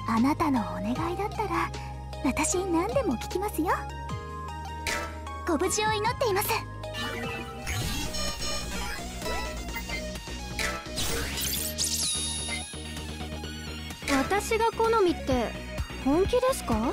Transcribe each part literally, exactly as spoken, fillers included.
あなたのお願いだったら私何でも聞きますよ。ご無事を祈っています。 私が好みって本気ですか？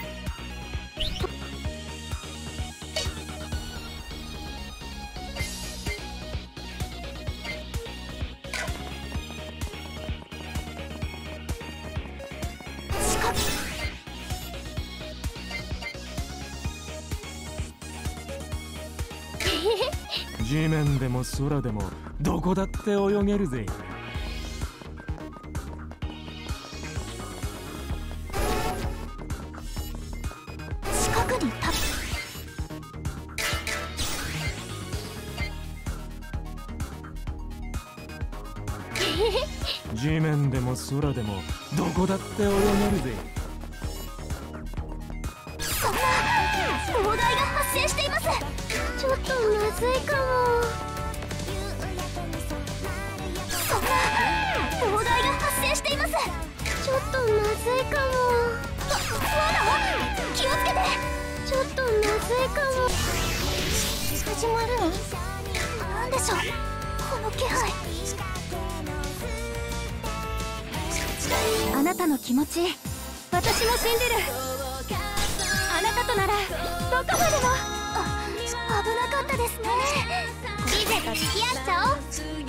地面でも空でもどこだって泳げるぜ。 近くに立つ地面でも空でもどこだって泳げるぜ。 そんな砲台が発生しています。 ちょっとまずいかも。 そんな砲台が発生しています。 ちょっとまずいかも。 そうだ、気をつけて。 ちょっとまずいかも。 始まるの？なんでしょうこの気配。あなたの気持ち私も信じる。あなたとならどこまでも。あ、危なかったですね。 リゼと付き合っちゃおう。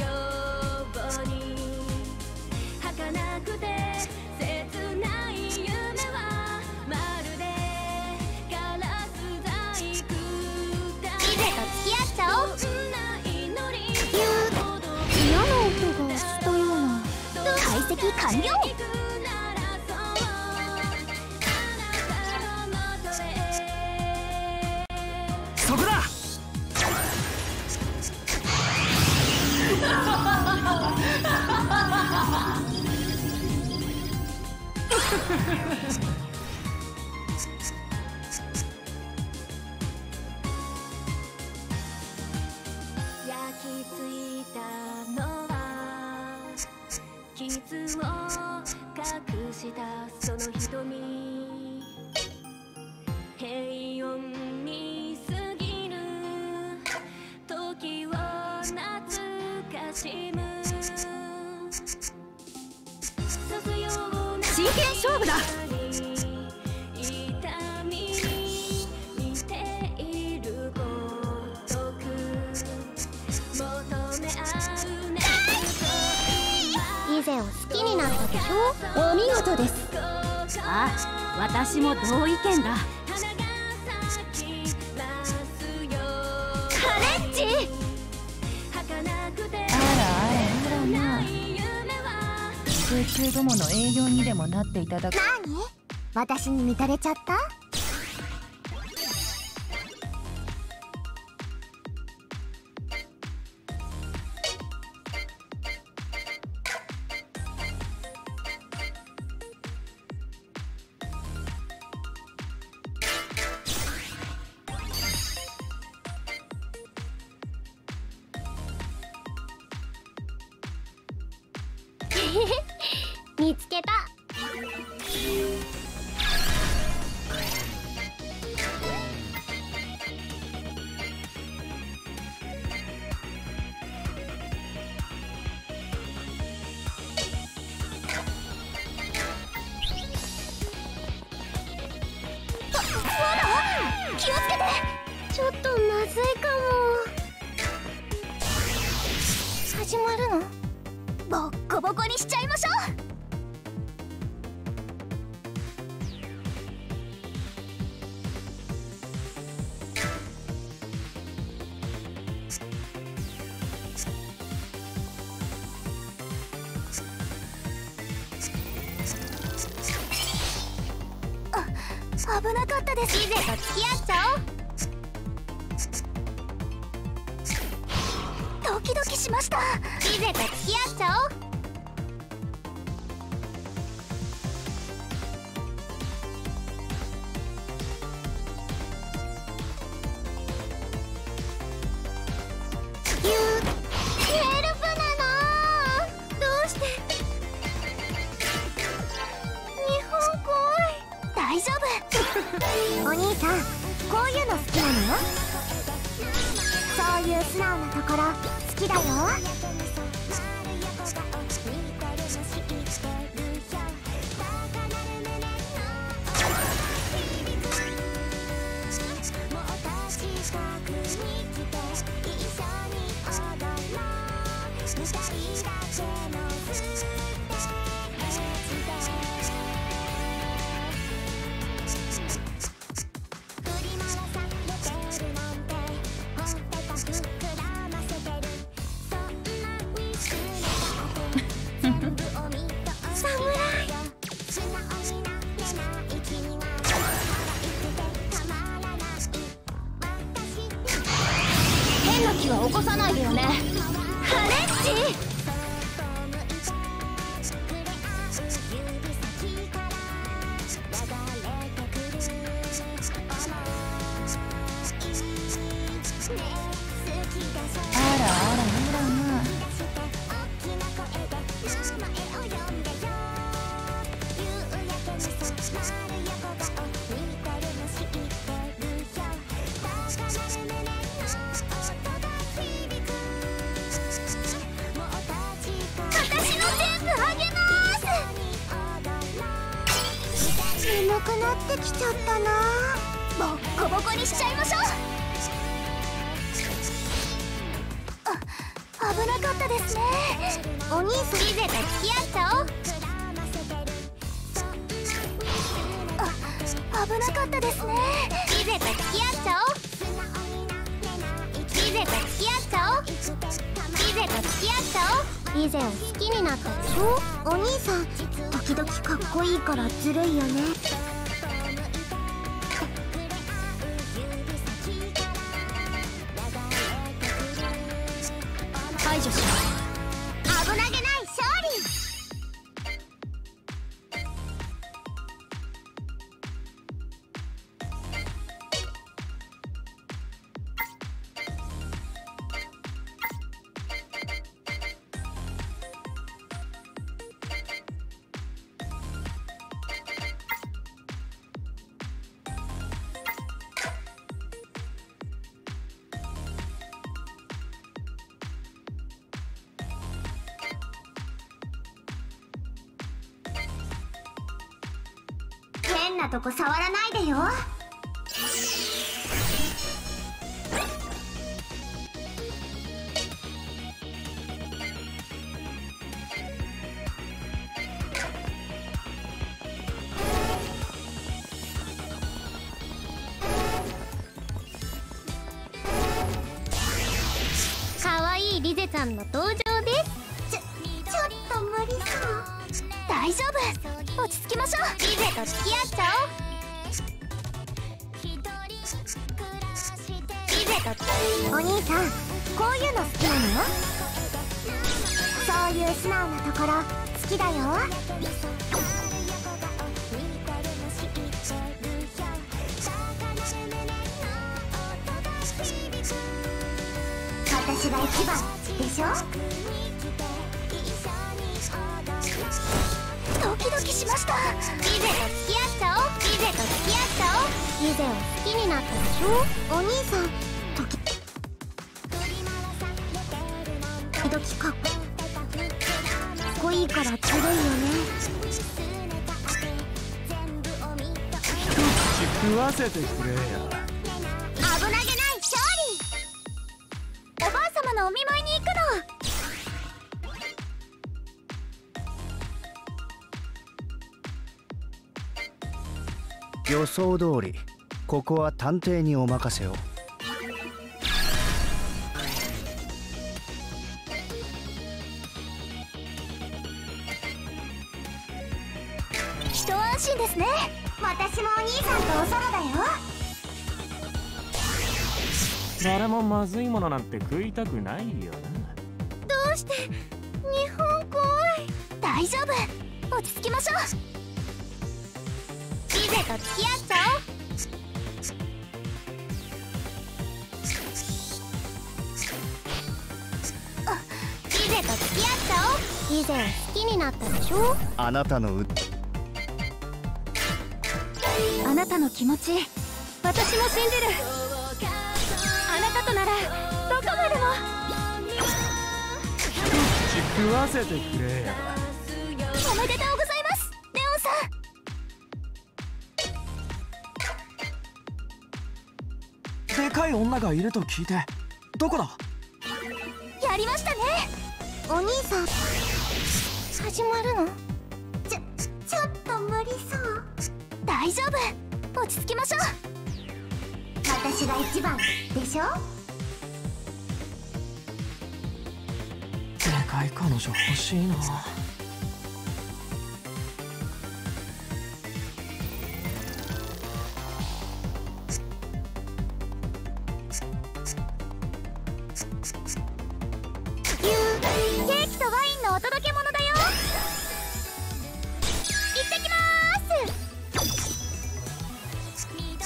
解析完了。 そこだ。 焼き付いたのは傷を隠したその瞳。平穏に過ぎる時を懐かしむ。 真剣勝負だ。 リゼを好きになったでしょ。 お見事です。 あ、私も同意見だ。 カレッジ。 あらあらあらまあ、空中どもの営業にでもなっていただく。 何？私に見とれちゃった？ 見つけた。 気をつけて。 ちょっとまずいかも。 始まるの？ボッコボコにしちゃいましょう。あ、危なかったです。 リゼと付き合っちゃおう。 ドキドキしました。 リゼと付き合っちゃおう。ヘルプなの。どうして日本大丈夫。 お兄さん、こういうの好きなの？そういう素直なところ好きだよ。 変な気は起こさないでよね。ハレッチ。 あらあらあらまあ。 眠くなってきちゃったな。 ボッコボコにしちゃいましょう。あ、危なかったですね。 お兄さん、 リゼと付き合っちゃおう。あ、危なかったですね。リゼと付き合っちゃおう。リゼと付き合っちゃおう。リゼと付き合っちゃおう。 リゼを好きになったでしょ。お兄さん、時々かっこいいからずるいよね。 排除しよう。 危なげない勝利。変なとこ触らないでよ。 かわいいリゼちゃんの登場です。 ちょ、ちょっと無理そう。 大丈夫、落ち着きましょう。リゼと付き合っちゃおう。リゼと。 お兄さん、こういうの好きなの？そういう素直なところ好きだよ。私が一番でしょ。 ドキドキしました。リゼと付き合っちゃおう。リゼと付き合っちゃおう。 リゼを好きになったでしょ。お兄さん、時々かっこいいからずるいよね。 食わせてくれよ。 危なげない勝利。おばあ様のお見舞いに行くの。 予想通り、ここは探偵にお任せを。 一安心ですね。 私もお兄さんとおそろだよ。 誰もまずいものなんて食いたくないよな。 どうして日本怖い。大丈夫、落ち着きましょう。リゼと付き合っちゃおう。リゼと付き合っちゃおう。 リゼを好きになったでしょ。 あなたのうなたの気持ち私も信じる。あなたとならどこまでも。 食わせてくれや。 おめでとうございますレオンさん。 でかい女がいると聞いて、どこだ？ やりましたね。 お兄さん始まるの？ちょちょっと無理そう。 大丈夫、落ち着きましょう。 私が一番でしょ。 でかい彼女欲しいな。 ケーキとワインのお届け物だよ。行ってきまーす。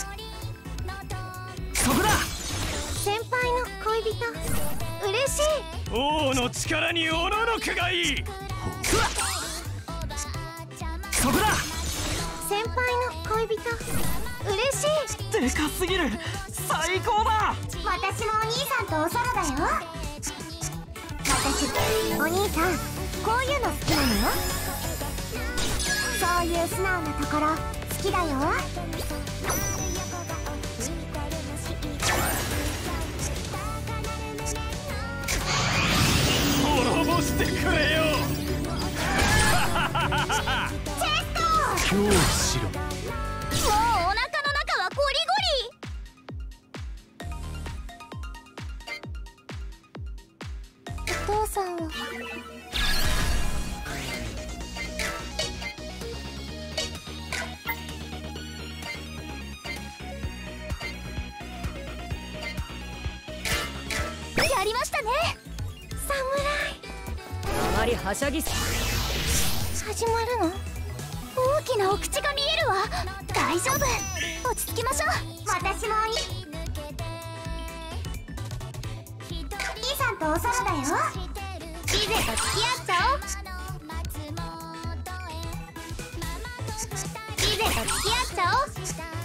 そこだ。 先輩の恋人嬉しい。 王の力におののくがいい。 そこだ。 先輩の恋人嬉しい。 でかすぎる。最高だ。 私もお兄さんとお空だよ。私お兄さんこういうの好きなの？そういう素直なところ好きだよ。 滅ぼしてくれよ。 チェスト今日しろ。 もうお腹の中はゴリゴリ。 お父さんはやりましたね。 あまりはしゃぎす。 始まるの？ 大きなお口が見えるわ。大丈夫、落ち着きましょう。 私もお兄兄さんとお空だよ。 リゼと付き合っちゃおう。リゼと付き合っちゃおう。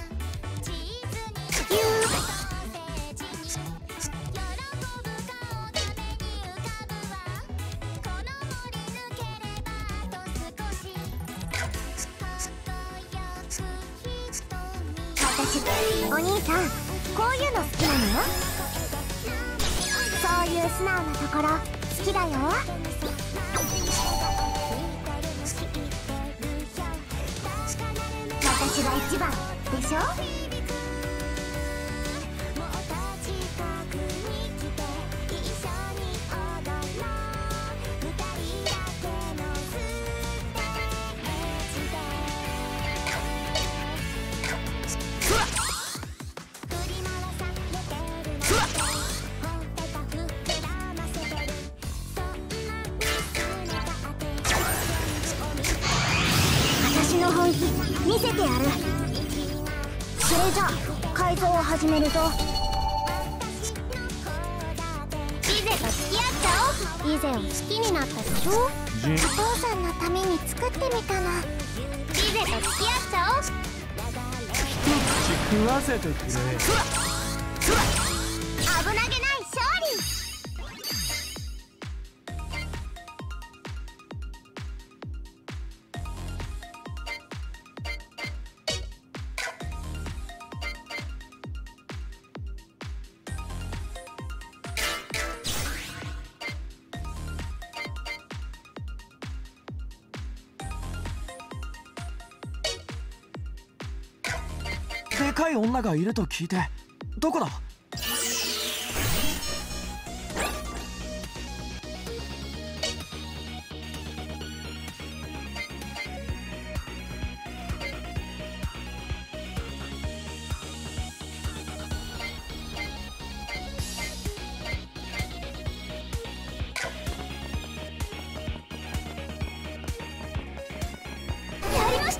私お兄さんこういうの好きなの？そういう素直なところ好きだよ。私が一番でしょ。私の本気見せてやる。それじゃ改造を始めるぞ。 リゼと付き合っちゃおう。 リゼを好きになったでしょ。お父さんのために作ってみたの。 リゼと付き合っちゃおう。 食わせてくれ。 危なげない勝利。 でかい女がいると聞いて、どこだ？ やりました。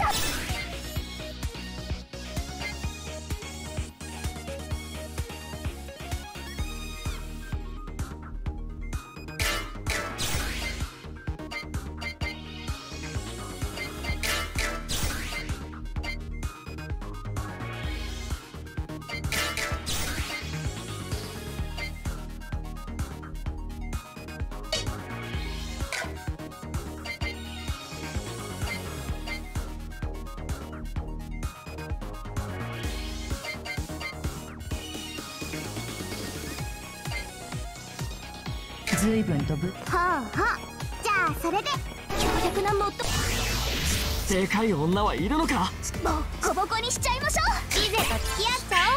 ずいぶん飛ぶ。 ほうほう、じゃあそれで強力なモッドでかい女はいるのか。 ボッコボコにしちゃいましょう。 リゼと付き合っちゃ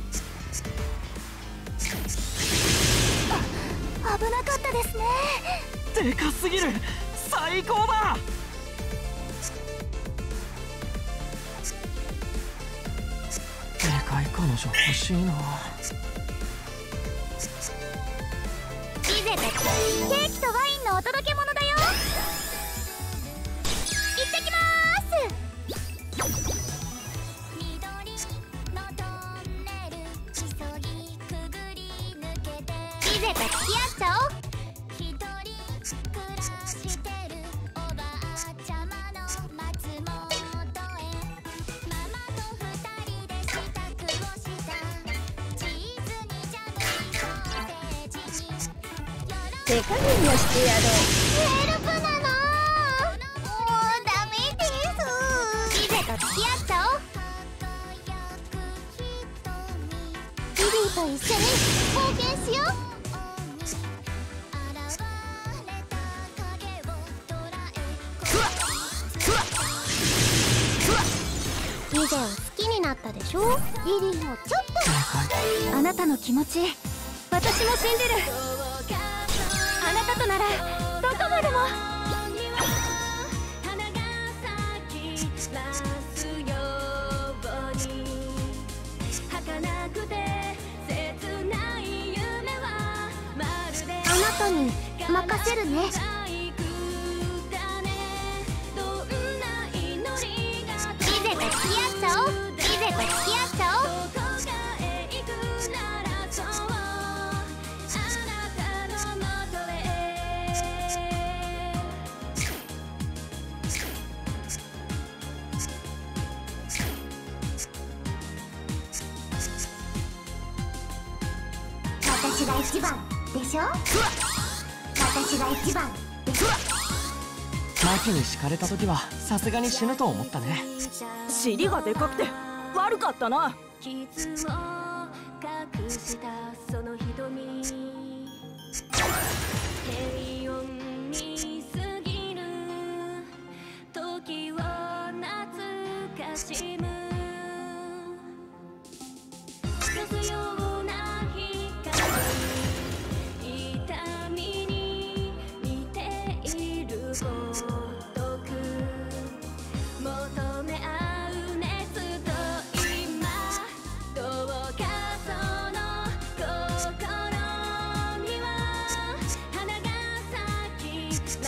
おう。 あ危なかったですね。 でかすぎる。最高だ。でかい彼女欲しいな。 リゼとケーキとワインのお届け物だよ。行ってきまリゼと付き合っちゃおう。 手加減をしてやろう。 ヘルプなの。もうダメです。リゼと付き合っちゃおう。リリーと一緒に冒険しよう。リゼを好きになったでしょ。リリーもちょっと。 あなたの気持ち私も信じる。あなたとならどこまでも。 あなたに任せるね。リゼと付き合っちゃおう。リゼと付き合っちゃおう。私が一番でしょ。私が一番でしょ。 マキに敷かれた時はさすがに死ぬと思ったね。 尻がでかくて悪かったな。 傷を隠したその瞳、平穏に過ぎる時を懐かしむ。刺すような光、痛みに似ているごとく求め合う熱と今、どうかその心には花が咲きます。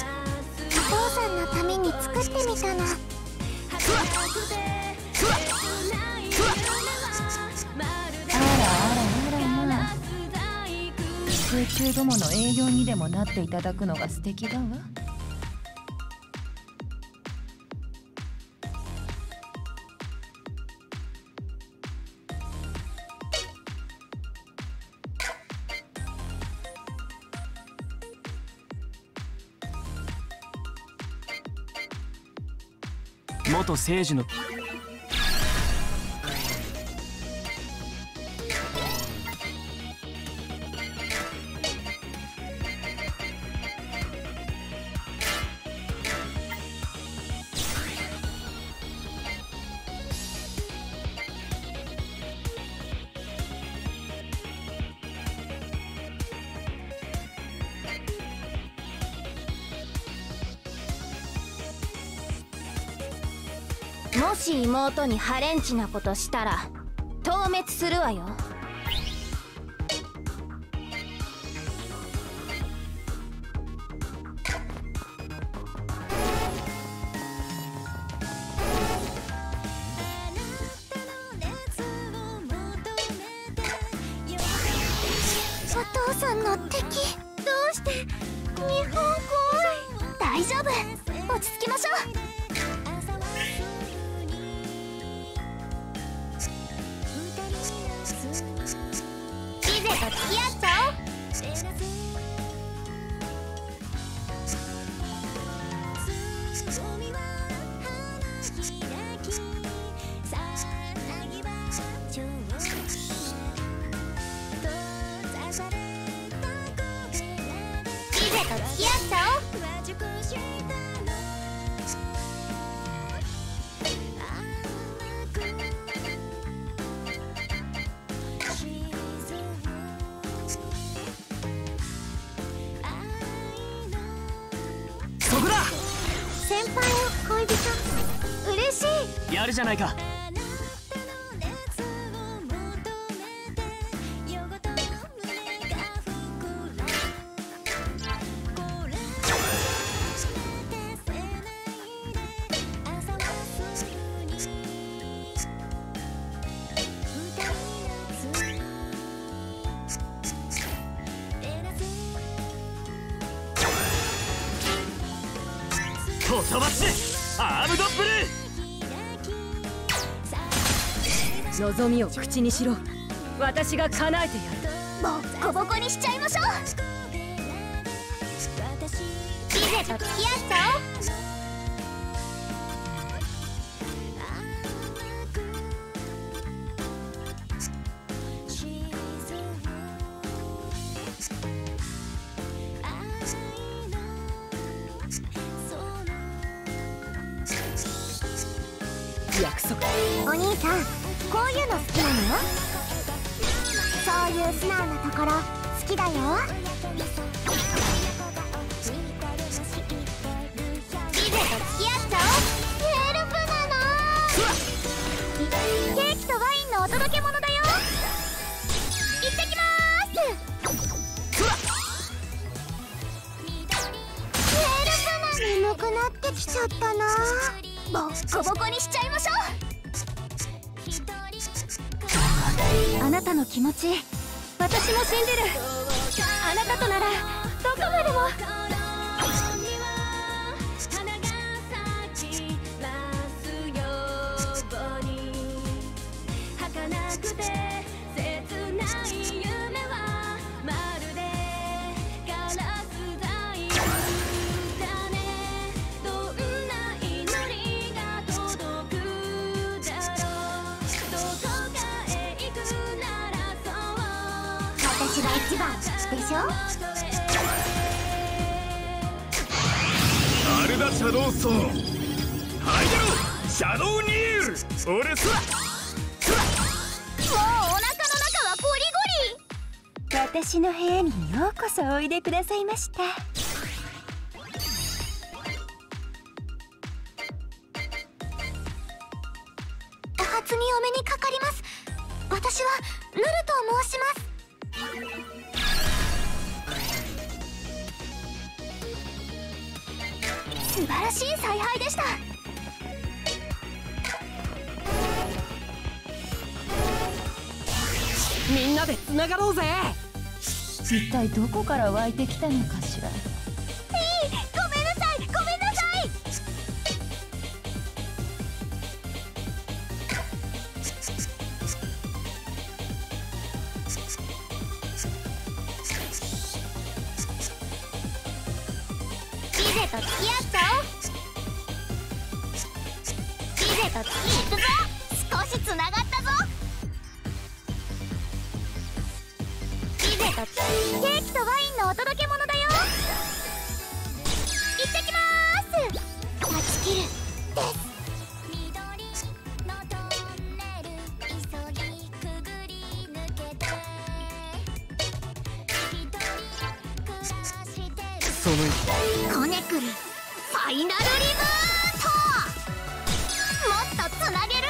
お父さんのために作ってみたの。 儚くて切ない夢はまるであらあらあらまあ、 ガラス細工。 空中どもの栄養にでもなっていただくのが素敵だわ。 元聖樹のもし妹にハレンチなことしたら消滅するわよ。 お父さんの敵。どうして日本語。 大丈夫、落ち着きましょう。 リゼと付き合っちゃおう。 と付き合っちゃおう。 そこだ。 先輩を恋人、嬉しい。 やるじゃないか。と飛ばしてアームドブルー。 望みを口にしろ。私が叶えてやる。 ボッコボコにしちゃいましょう。 リゼと付き合っちゃおう。 約束。 お兄さん、こういうの好きなの？そういう素直なところ好きだよ。リゼと付き合っちゃおう。ヘルプなの。ケーキとワインのお届け物だよ。行ってきまーす。ヘルプな。眠くなってきちゃったな。 ボッコボコにしちゃいましょう。あなたの気持ち、私も信じる。あなたとならどこまでも。 私が一番でしょ。 アルダシャドウソーン、はい出ろシャドウニール。俺さもうお腹の中はゴリゴリ。 私の部屋にようこそおいでくださいました。 お初にお目にかかります。私はルルと申します。 素晴らしい采配でした。 みんなでつながろうぜ。一体どこから湧いてきたのかしら。 ごめんなさい、ごめんなさい。 リゼと付き合っちゃおう。リゼと付き行くぞ。少しつながったぞ。リゼとケーキとワインのお届け物だよ。行ってきまーす。断ち切るです。 そのコネクルファイナルリブート。もっとつなげる。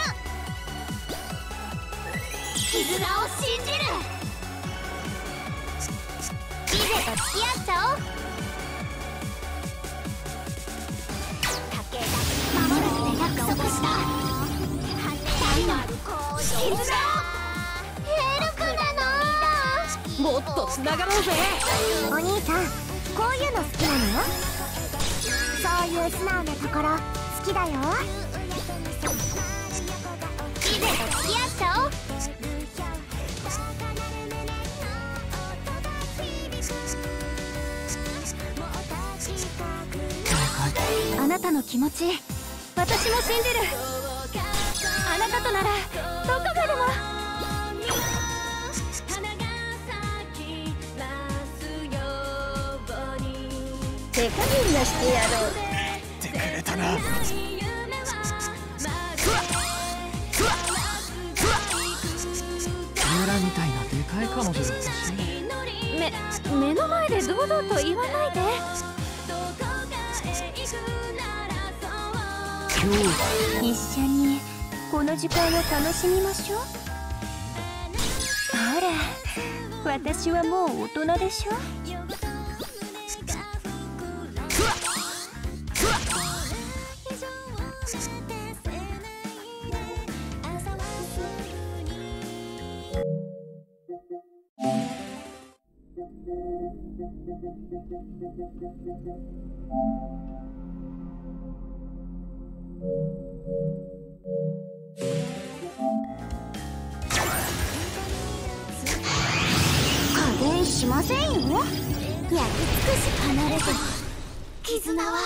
絆を信じる。リゼと付き合っちゃおう。守るって約束した。大の絆を。ヘルプなの。 もっとつながろうぜ。 お兄さん、こういうの好きなの？そういう素直なところ好きだよ。リゼと付き合っちゃおう。 あなたの気持ち、私も信じる。あなたとならどこまでも。 花が咲きますように加減はしてやろう。 ってくれたな。 村みたいなでかい彼女が欲しい。 め目の前で堂々と言わないで。 一緒にこの時間を楽しみましょう。ほら、私はもう大人でしょ。 加減しませんよ。焼き尽くし離れて絆は。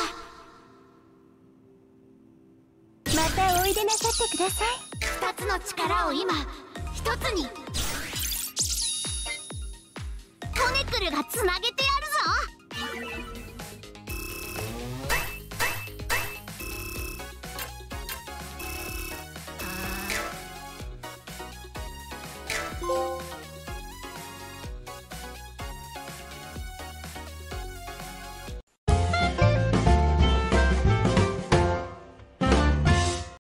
またおいでなさってください。 二つの力を今一つに。コネクルがつなげてや